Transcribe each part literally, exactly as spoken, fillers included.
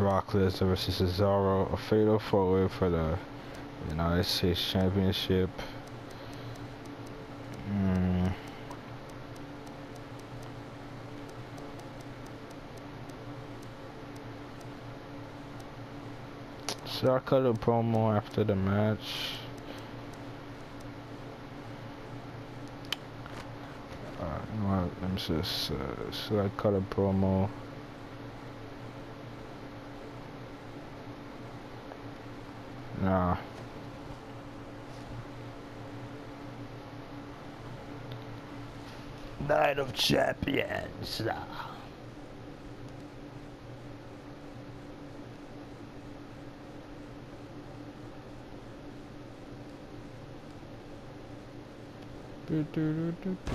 Brock Lesnar versus Cesaro, a fatal four-way for the United States Championship. Mm. Should I cut a promo after the match? Uh, you know what? Let me just. Uh, should I cut a promo? Nah. Night of Champions. Do, do, do, do, do, do.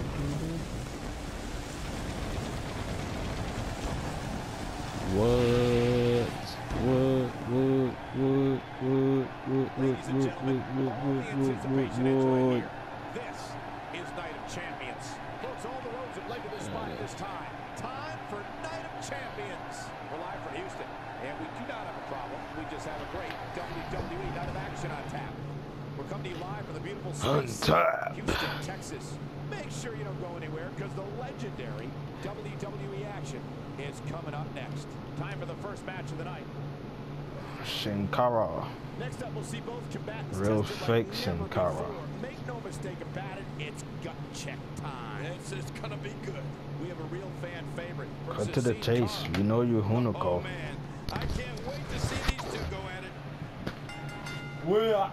What? What? What? What? What? What? What? What? What? What? What? This is Night of Champions. Folks, all the roads have led to this spot at this time. Time for Night of Champions. We're live from Houston, and we do not have a problem. We just have a great W W E Night of Action on tap. We're coming to you live from the beautiful space, Houston, Texas. Make sure you don't go anywhere because the legendary W W E action is coming up next. Time for the first match of the night. Sin Cara. Next up, we'll see both combatants. Real fake Sin Cara. Make no mistake about it, it's gut check time. This is gonna be good. We have a real fan favorite. Cut to the chase. You know you Hunico. Oh man, I can't wait to see these two go at it. What?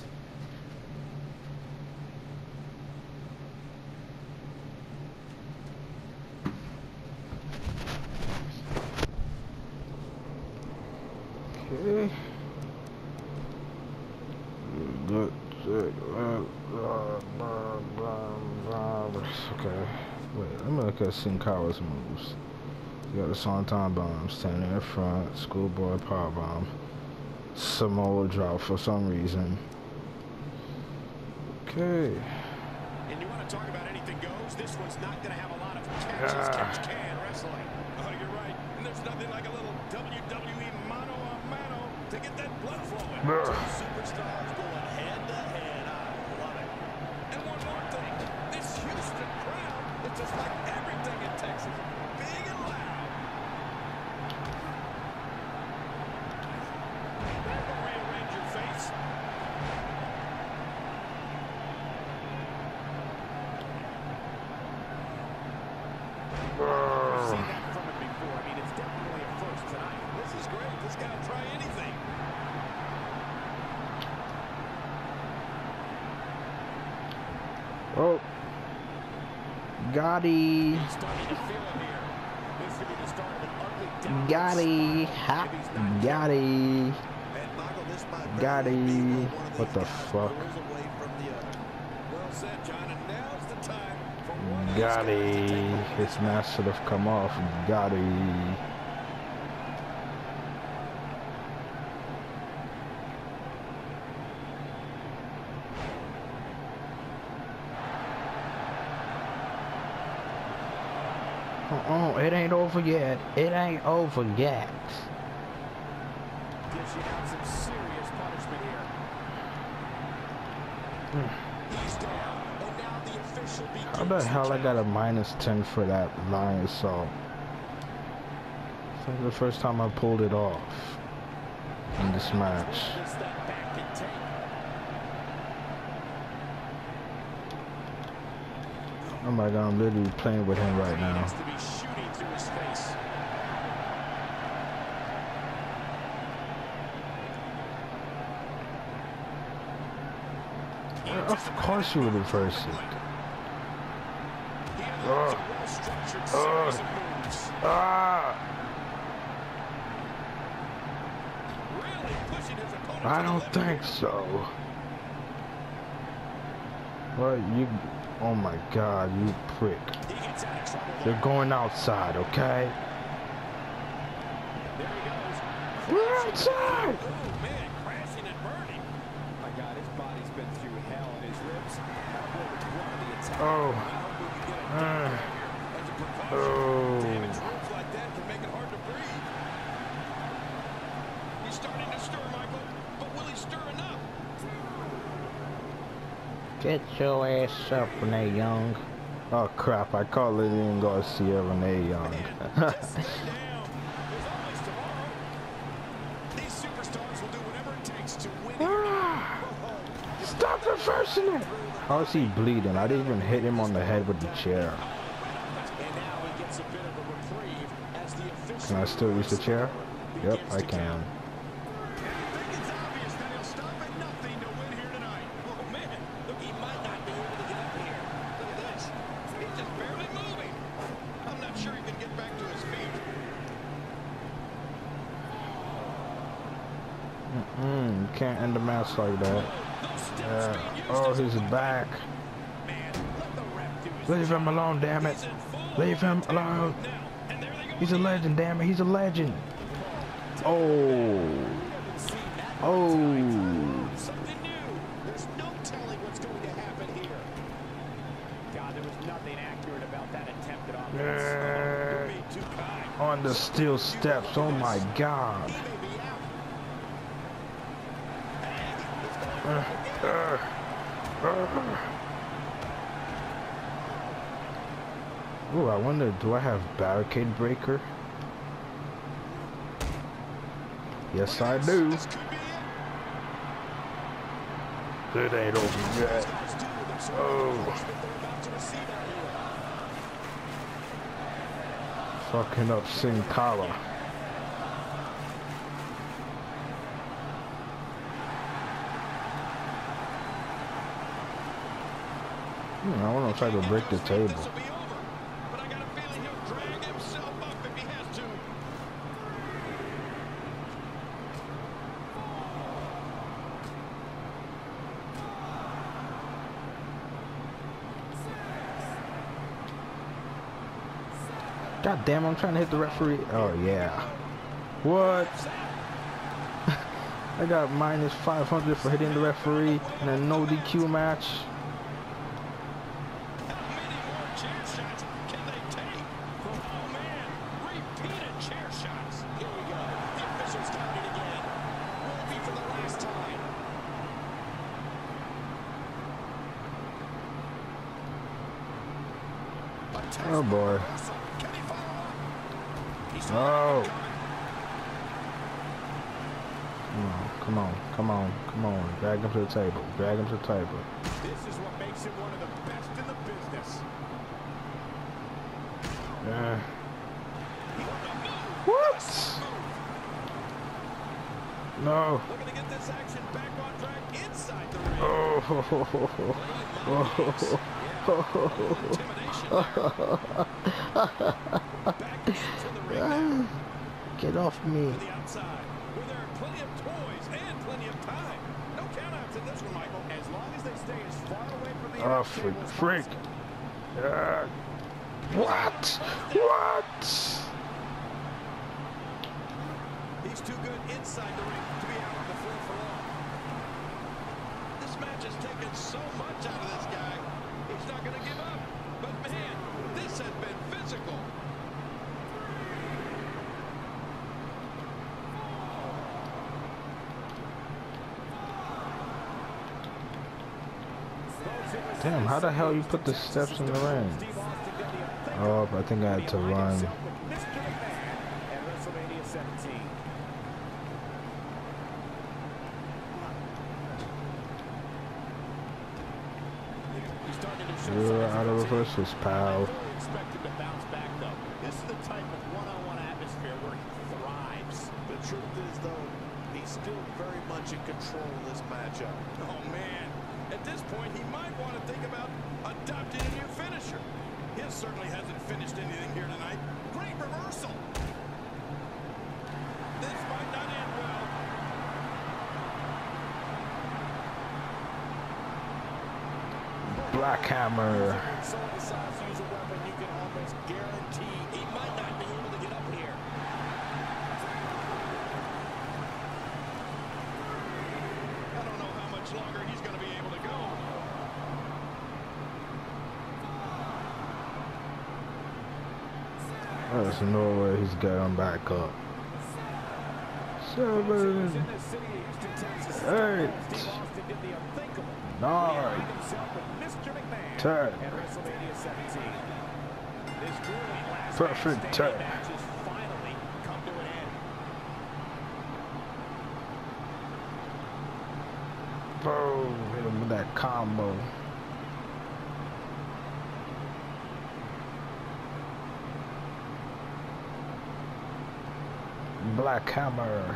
Okay. Good. Okay. Wait, let me look at Sin Cara's moves. You got the Swanton Bomb standing in front, Schoolboy Powerbomb, Samoa Drop for some reason. Okay. And you want to talk about anything goes? This one's not going to have a lot of catches, Yeah. catch can wrestling. Oh, you're right. And there's nothing like a little W W E mano a mano to get that blood flowing. Yeah. Two superstars going head to head. I love it. And one more thing. This Houston crowd is just like everything in Texas. Big and loud. Never rearrange your face. We've seen that from him before. I mean, it's definitely a first tonight. This is great. This guy will try anything. Oh. Gotti. He's starting to feel it here. This could be the start of an ugly down. Gotti. Ha. Gotti. Gotti. What the fuck? Well said, John. And now's the time for one of these guys to Gotti. take His mask should have come off. Gotti. Oh, it ain't over yet. It ain't over yet. Gives you now some serious punishment here. He's down, and now the official begins. How the hell I got a minus ten for that lion assault? It's like the first time I pulled it off in this match. This that back can take. Oh my god, I'm literally playing with him right He now. has to be shooting through his face. Of course you would reverse it. He has Uh, a well-structured series of moves. Ah! Really pushing his opponent I to the don't limit. think so. What you? Oh my god, you prick! He gets out of trouble there. You're going outside, okay? There he goes. We're outside. Oh man, crashing and burning. My God, his body's been through hell, and his ribs have been one of the attack. Oh. I hope we can get a Uh. uh. here as a precaution. Oh. Damaged ribs like that can make it hard to breathe. starting to stir, Michael. But will he stir enough? Get your ass up, Renee Young. Oh crap, I call Lillian Garcia Renee Young. Just stay down. There's always tomorrow. These superstars will do whatever it takes to win. Stop reversing it! How is he bleeding? I didn't even hit him on the head with the chair. And now he gets a bit of a reprieve as the official. Can I still use the chair? Yep, I can. Mm-mm, you can't end the match like that. Yeah. Oh, he's back. Leave him alone, damn it. Leave him alone. He's a legend, damn it. He's a legend. Oh. Oh. Something new. There's no telling what's going to happen here. God, there was nothing accurate about that attempt at offense. Uh, on the steel steps. Oh my God. Uh, uh, uh. Ooh, I wonder, do I have barricade breaker? Yes, I do. It ain't over yet. Oh. Fucking up Sin Cara. Hmm, I want to try to break the table. But I got a feeling he'll drag himself up if he has to. God damn, I'm trying to hit the referee. Oh, yeah. What? I got minus five hundred for hitting the referee in a no D Q match. Oh boy. Oh. Come on, come on, come on, come on. Drag him to the table. Drag him to the table. This is what makes him one of the best in the business. Yeah. What? No. Looking to get this action back on track inside the ring. Oh. Oh. Get off me. The outside, where there are plenty of toys and plenty of time. No countouts in this one, Michael. As long as they stay as far away from the Oh, freak, freak. Uh, what? What? He's too good inside the ring to be out on the floor for long. This match has taken so much out of this guy. He's not going to give up. But man, this has been physical. Damn, how the hell you put the steps in the ring? Oh, I think I had to run. You're out of reverses, pal. Expected to bounce back, though. This is the type of one-on-one atmosphere where he thrives. The truth is, though, he's still very much in control of this matchup. Oh, man. At this point, he might want to think about adopting a new finisher. His certainly hasn't finished anything here tonight. Great reversal. This might not end well. Black Hammer. So decides to use a weapon, you can almost guarantee he might not be able to get up here. I don't know how much longer he's going to be able to go. There's no way he's getting back up. seven, eight, nine, ten. Perfect ten. Boom, hit him with that combo. Black Hammer.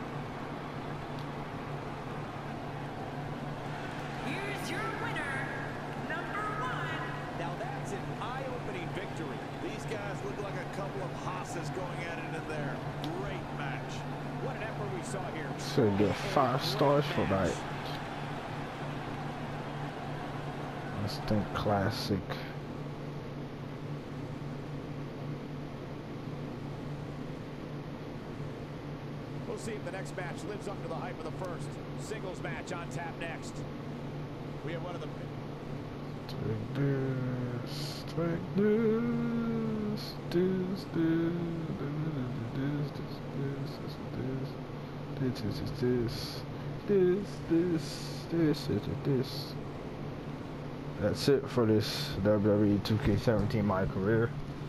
Here's your winner, number one. Now that's an eye-opening victory. These guys look like a couple of hosses going at it in there. Great match. What an effort we saw here. Should get five stars for that. Instant classic. We'll see if the next match lives up to the hype of the first. Singles match on tap next. We have one of the... Take this, take this, this, this, this, this, this, this, this, this, this, this, this. That's it for this W W E two K seventeen My Career.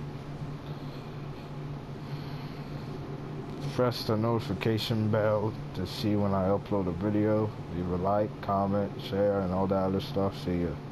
Press the notification bell to see when I upload a video. Leave a like, comment, share, and all that other stuff. See ya.